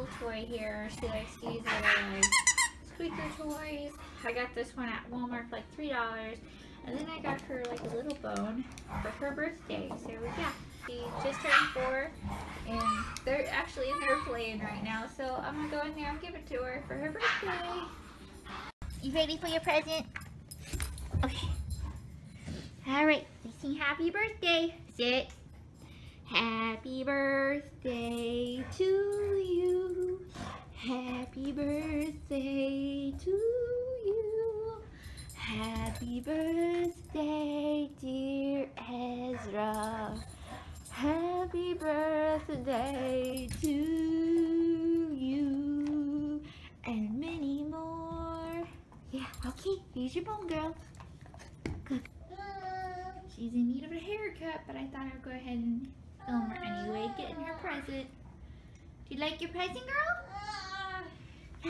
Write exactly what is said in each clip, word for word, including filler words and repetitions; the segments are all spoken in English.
little toy here. She likes these little squeaker toys. I got this one at Walmart for like three dollars. And then I got her like a little bone for her birthday. So yeah, she just turned four. And they're actually in there playing right now. So I'm gonna go in there and give it to her for her birthday. You ready for your present? Okay. Alright, let's sing happy birthday. Sit. Happy birthday to you. Happy birthday to you. Happy birthday, dear Ezra. Happy birthday to you. And many more. Yeah, okay, here's your bone, girl. Good. She's in need of a haircut, but I thought I'd go ahead and film her anyway, getting her present. Do you like your present, girl? Yeah.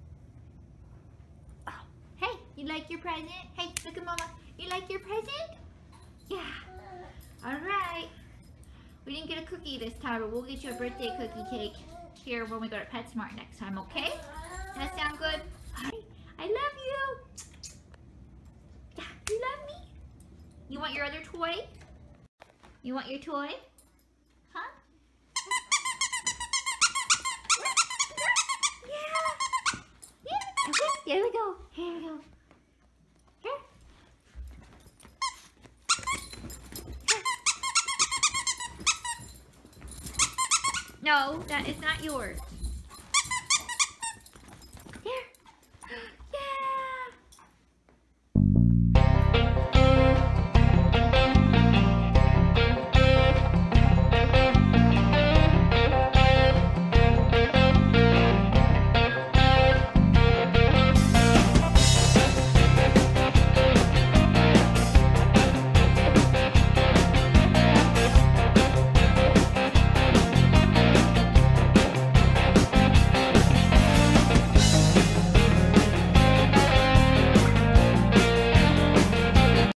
Oh, hey, you like your present? Hey, look at Mama. You like your present? Yeah. All right. We didn't get a cookie this time, but we'll get you a birthday cookie cake here when we go to PetSmart next time, okay? Does that sound good? All right. I love you. Yeah, you love me? You want your other toy? You want your toy? Huh? Yeah. Yeah. Okay, there we go. Here we go. Here. Here. No, that is not yours. Here. Yeah.